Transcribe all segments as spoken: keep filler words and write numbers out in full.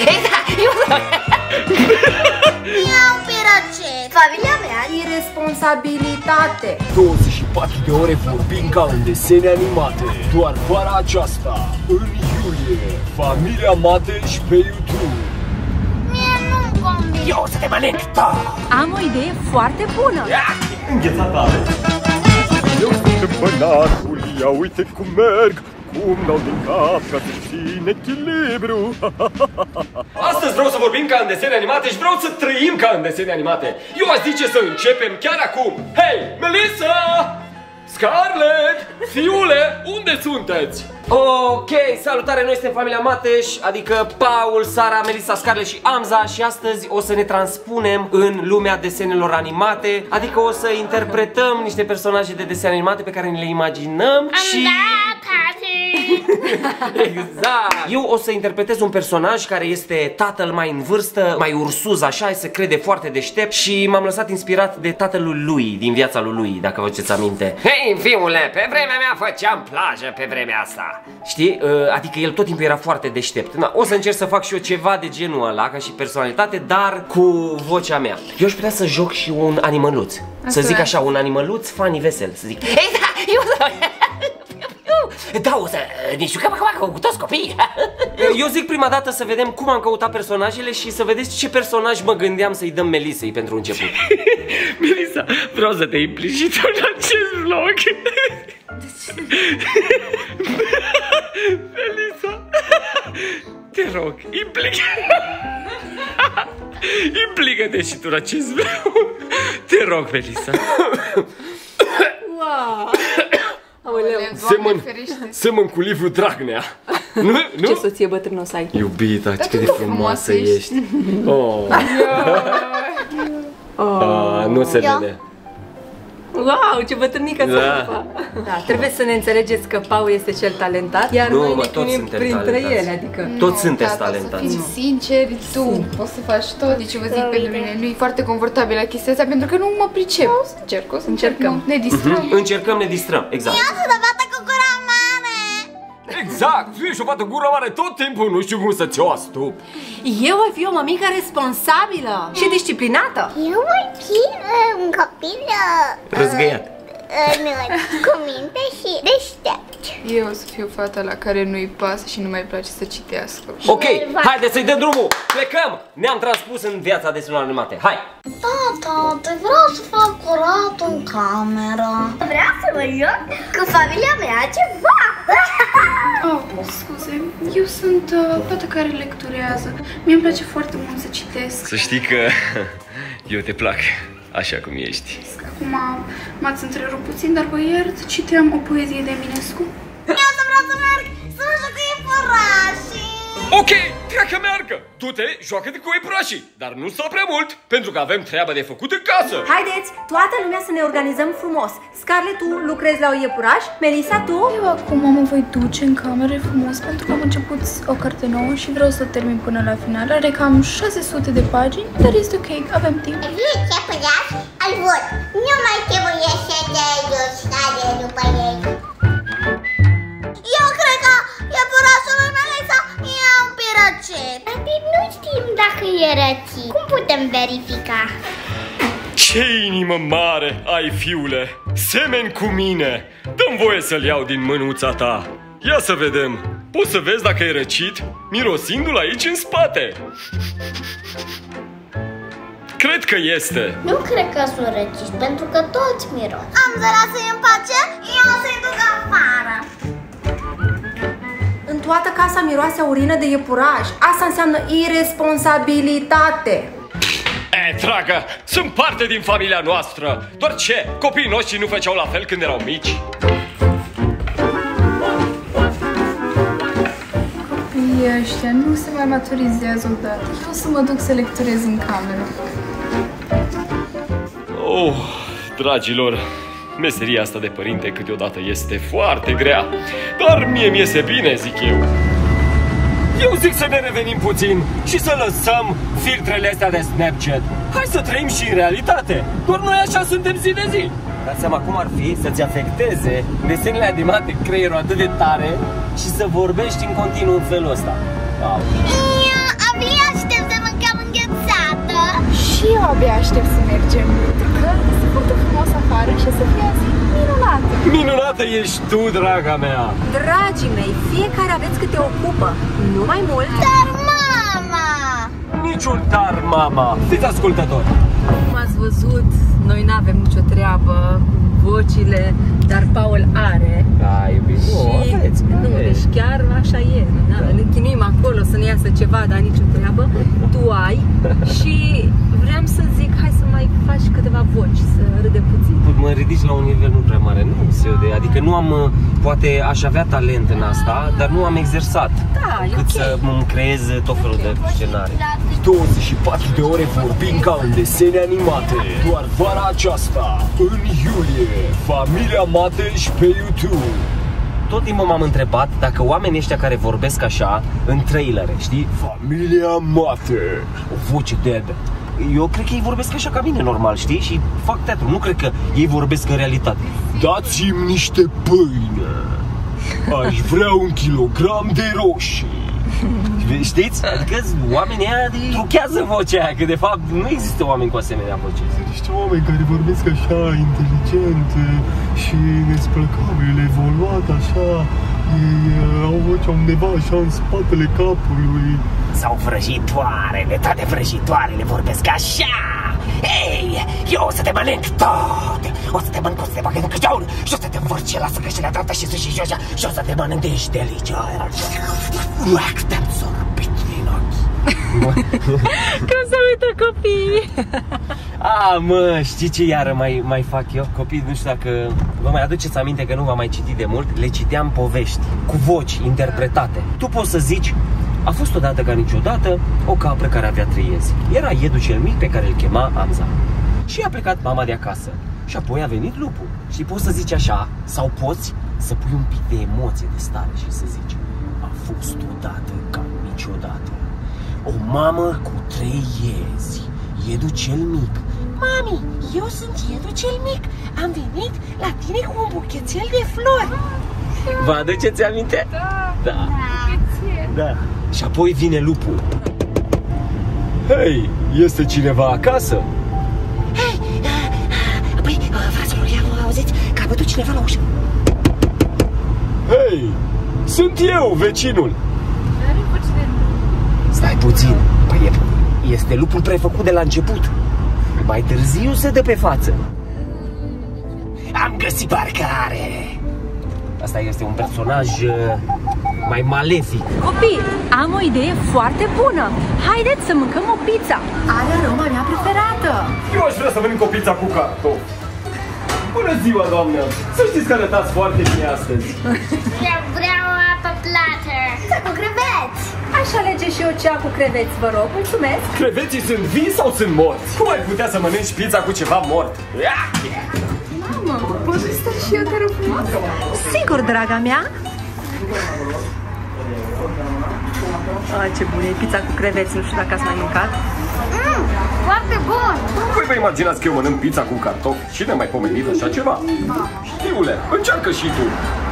Iau pirace. Familia mea. Irresponsabilitate. douăzeci și patru de ore vorbind ca în desene animate. Doar vara aceasta, în iulie. Familia Mateș pe YouTube. Mie nu-mi convine. Eu o să te mănânc, da! Am o idee foarte bună. Înghețata are. Eu sunt împănatul, ia uite cum merg. Cum dau din cap ca să țin echilibru. Astăzi vreau să vorbim ca în desene animate și vreau să trăim ca în desene animate. Eu aș zice să începem chiar acum. Hei, Melissa! Scarlett! Fiule, unde sunteți? Ok, salutare, noi suntem familia Mateș, adică Paul, Sara, Melissa, Scarlett și Amza. Și astăzi o să ne transpunem în lumea desenelor animate. Adică o să interpretăm niște personaje de desene animate pe care ne le imaginăm. Și... Exact! Eu o să interpretez un personaj care este tatăl mai în vârstă, mai ursuz așa, se crede foarte deștept. Și m-am lăsat inspirat de tatălul lui, din viața lui lui, dacă vă aduceți aminte. Hei, fiule, pe vremea mea făceam plajă pe vremea asta. Știi? Adică el tot timpul era foarte deștept. Na, o să încerc să fac și eu ceva de genul ăla, ca și personalitate, dar cu vocea mea. Eu aș putea să joc și un animăluț. Să zic așa, un animăluț funny, vesel, să zic. Ei, da, eu Da, o să ne jucăm acum cu toți copiii. Eu zic prima dată să vedem cum am căutat personajele și să vedeți ce personaj mă gândeam să-i dăm Melisei pentru început. Melissa, vreau să te implici și tu în acest vlog. Melissa, te rog, implică. Implică-te și tu în acest vlog. Te rog, Melissa. Wow. Semăn, semăn cu Liviu Dragnea. Nu? Nu? Ce soție bătrână o să ai. Iubita, ce cât de frumoasă ești. Oh. Oh. Nu se vede. Wow, ce bătrânică da. Ți-a. Da, trebuie să ne înțelegeți că Paul este cel talentat, iar nu, noi ne punem printre talentați. Ele, adică toți nu, sunteți talentați. Să fim sinceri, tu poți să faci tot. Deci vă zic pentru mine, nu e foarte confortabil la chestia asta pentru că nu mă pricep. O să încerc, o să încercăm. Ne distrăm. Uh-huh. Încercăm, ne distrăm, exact. Eu sunt o fată cu gura mare. Exact, tu ești o fată cu gura mare tot timpul, nu știu cum să ți-o astup. Eu voi fi o mămică responsabilă și disciplinată. Eu voi fi uh, un copil uh, răzgăiat uh, cu minte și deștept. Eu o să fiu fata la care nu-i pasă și nu mai place să citească. Ok, haideți să-i dăm drumul, plecăm! Ne-am transpus în viața desenelor animate, hai! Tata, te vreau să fac curat în cameră. Vreau să mă joc cu familia mea ceva. Oh, scuze, eu sunt uh, fata care lecturează. Mie-mi place foarte mult să citesc. Să știi că eu te plac așa cum ești. Acum m-ați întrerupt puțin, dar vă iert, citeam o poezie de Eminescu. Eu să vreau să merg să mă joc cu iepurașii. Ok, treacă meargă! Du-te, joacă-te cu iepurașii, dar nu sta prea mult, pentru că avem treabă de făcut în casă. Haideți, toată lumea să ne organizăm frumos. Scarlett, tu lucrezi la o iepuraș, Melissa, tu? Eu acum mă voi duce în cameră frumos pentru că am început o carte nouă și vreau să o termin până la final. Are cam șase sute de pagini, dar este ok, avem timp. Ce păiaș al vot. Nu mai trebuie să te duci după ei. Eu cred că iepurașul lui Melissa e un pirăcet. Dar nu știm dacă e rățit. Cum putem verifica? Ce inimă mare ai, fiule! Semeni cu mine! Dă-mi voie să-l iau din mânuța ta. Ia să vedem. Poți să vezi dacă e răcit, mirosindu-l aici în spate. Cred că este. Nu cred că sunt răciți, pentru că toți miros. Am să lasă-i în pace, eu o să-i duc afară. În toată casa miroase urină de iepuraș. Asta înseamnă irresponsabilitate. E, dragă, sunt parte din familia noastră. Doar ce? Copiii noștri nu făceau la fel când erau mici? Copiii ăștia nu se mai maturizează odată. Eu o să mă duc să lecturez în cameră. Oh, dragilor, meseria asta de părinte câteodată este foarte grea. Dar mie mi-iese bine, zic eu. Eu zic să ne revenim puțin și să lăsăm filtrele astea de Snapchat. Hai să trăim și în realitate. Doar noi așa suntem zi de zi. Dați seama cum ar fi să-ți afecteze desenele animate creierul atât de tare și să vorbești în continuu în felul ăsta. Wow. Avia abia aștept să mergem, pentru că este foarte frumos afară și să fie azi minunată. Minunată ești tu, draga mea! Dragii mei, fiecare aveți câte o cupă, nu mai mult. Dar mama! Niciun dar, mama! Fiți ascultători! Cum ați văzut, noi nu avem nicio treabă cu vocile, dar Paul are. Da, iubit. Și aveți, nu, deci chiar așa e. Da? Ne chinuim acolo să ne iasă ceva, dar nicio treabă. Tu ai și vreau să zic, hai să mai faci câteva voci, să râdem puțin. Mă ridici la un nivel nu prea mare, nu se de, adică nu am, poate aș avea talent în asta, dar nu am exersat. Da, e cât ok. să îmi creez tot felul de scenarii. douăzeci și patru de ore vorbind ca în desene animate. Doar vara aceasta, în iulie, Familia Mateș pe YouTube. Tot timpul m-am întrebat dacă oamenii ăștia care vorbesc așa în trailere, știi? Familia Mateș. O voce dead. Eu cred că ei vorbesc așa ca mine, normal, știi? Și fac teatru, nu cred că ei vorbesc în realitate. Dați-mi niște pâine. Aș vrea un kilogram de roșii. Știți? Adică oamenii ăia truchează vocea aia, că de fapt nu există oameni cu asemenea voce. Niște oameni care vorbesc așa inteligent și nespălcabil, evoluat așa. Ei au vocea undeva așa în spatele capului. Sau vrăjitoarele, toate vrăjitoarele vorbesc așa. Ei, eu o să te mănânc tot. O să te mănânc, o să te bag în căcior și o să te învârți la stânga și la dreapta și sus și jos și o să te mănânc de ești delicios. Uac, te-am sorbit din ochi. Cum să uită copiii? A, mă, știi ce iară mai, mai fac eu? Copii, nu știu dacă vă mai aduceți aminte că nu v-am mai citit de mult. Le citeam povești cu voci interpretate. Tu poți să zici: a fost odată ca niciodată o capră care avea trei iezi. Era iedul cel mic pe care îl chema Amza. Și a plecat mama de acasă. Și apoi a venit lupul. Și poți să zici așa, sau poți să pui un pic de emoție de stare și să zici: a fost odată ca niciodată o mamă cu trei iezi. Iedul cel mic. Mami, eu sunt iedul cel mic. Am venit la tine cu un buchețel de flori. Vă aduceți aminte? Da. Da. Da. Și apoi vine lupul. Hei, este cineva acasă? Hei, păi, fraților, ia, auziți că a bătut cineva la ușă. Hei, sunt eu, vecinul. Stai puțin. Păi este lupul prefăcut de la început. Mai târziu se dă pe față. Am găsit parcare. Asta este un personaj mai malefic. Copii, am o idee foarte bună. Haideți să mâncăm o pizza. Are aroma mea preferată. Eu aș vrea să mănânc o pizza cu cartofi. Bună ziua, doamnă! Să știți că arătați foarte bine astăzi. Eu vreau apă plată. Cu creveți. Aș alege și eu cea cu creveți, vă rog. Mulțumesc. Creveții sunt vii sau sunt morți? Cum ai putea să mănânci pizza cu ceva mort? Mamă, pot să și eu, te rog frumos? Sigur, draga mea. Ah, ce bun e pizza cu creveți, nu știu dacă ați mai mâncat. Mm, foarte bun. Voi vă imaginați că eu mănânc pizza cu cartofi? Cine mai pomenit așa ceva? Știule, încearcă și tu.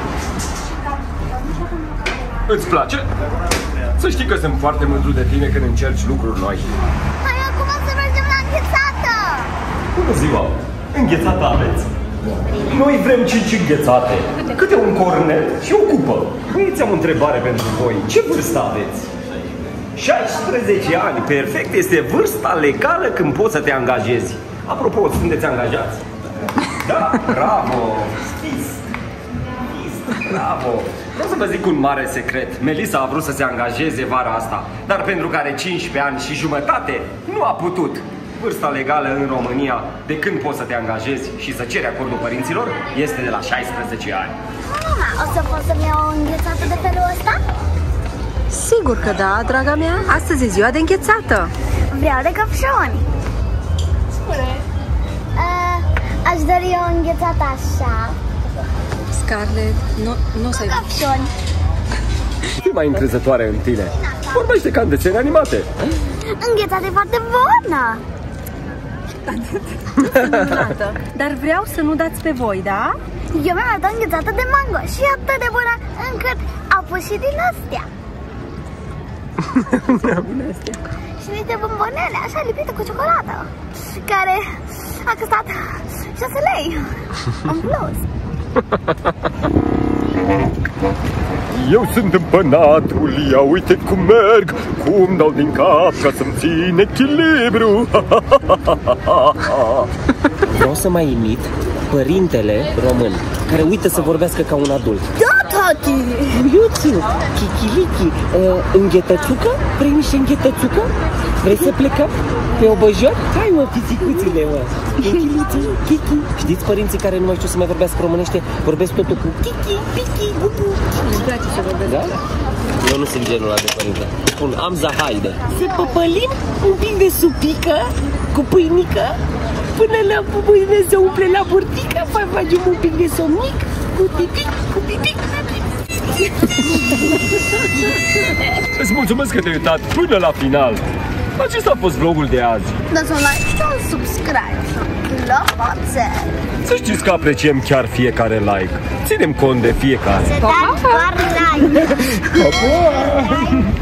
Îți place? Să știi că sunt foarte mândru de tine când încerci lucruri noi. Hai acum să mergem la înghețată. Bună ziua! Înghețată aveți? Noi vrem cinci înghețate, câte un cornet și o cupă. Băieți, am o întrebare pentru voi. Ce vârstă aveți? șaisprezece ani, perfect, este vârsta legală când poți să te angajezi. Apropo, sunteți angajați? Da, bravo! Știți? Bravo! Vreau să vă zic un mare secret. Melissa a vrut să se angajeze vara asta, dar pentru că are cincisprezece ani și jumătate, nu a putut. Vârsta legală în România de când poți să te angajezi și să ceri acordul părinților este de la șaisprezece ani. Mama, o să pot să-mi iau o înghețată de felul ăsta? Sigur că da, draga mea. Astăzi e ziua de înghețată. Vreau de căpșuni. Spune. Uh, aș dori o înghețată așa. Scarlett, nu, nu o să ai... Căpșuni. Ce mai încrezătoare în tine? Vorbește ca în desene animate. Înghețată e foarte bună. Minunată. Dar vreau să nu dați pe voi, da? Eu mi-am dat o înghețată de mango și e atât de bună încât au pus și din astea. Și niște bombonele, așa, lipite cu ciocolată, care a costat șase lei în plus. Eu sunt împănatul, ia uite cum merg, cum dau din cap ca să-mi țin echilibru. Vreau să mai imit părintele român, care uită să vorbească ca un adult. Da, tati! Iuțiu, chichilichi, uh, înghetățucă? Vrei niște înghetățucă? Vrei să plecăm pe obăjor? Hai mă, pisicuțile, mă! Chichilichi, chichi. Știți părinții care nu mai știu să mai vorbească românește, vorbesc totul cu chichi, pichi, bubu. Îmi place să vorbesc. Da? Eu nu sunt genul ăla de părinte. Spun, am zahaide. Să păpălim un pic de supică cu pâinică până la pâine se umple la burtică, mai facem un pic de somnic cu pipic, cu pipic, cu pipic. Îți mulțumesc că te-ai uitat până la final. Acesta a fost vlogul de azi. Dați un like și un subscribe și un clopoțel. Să știți că apreciem chiar fiecare like. Ținem cont de fiecare. Să dați doar like. Pa, pa!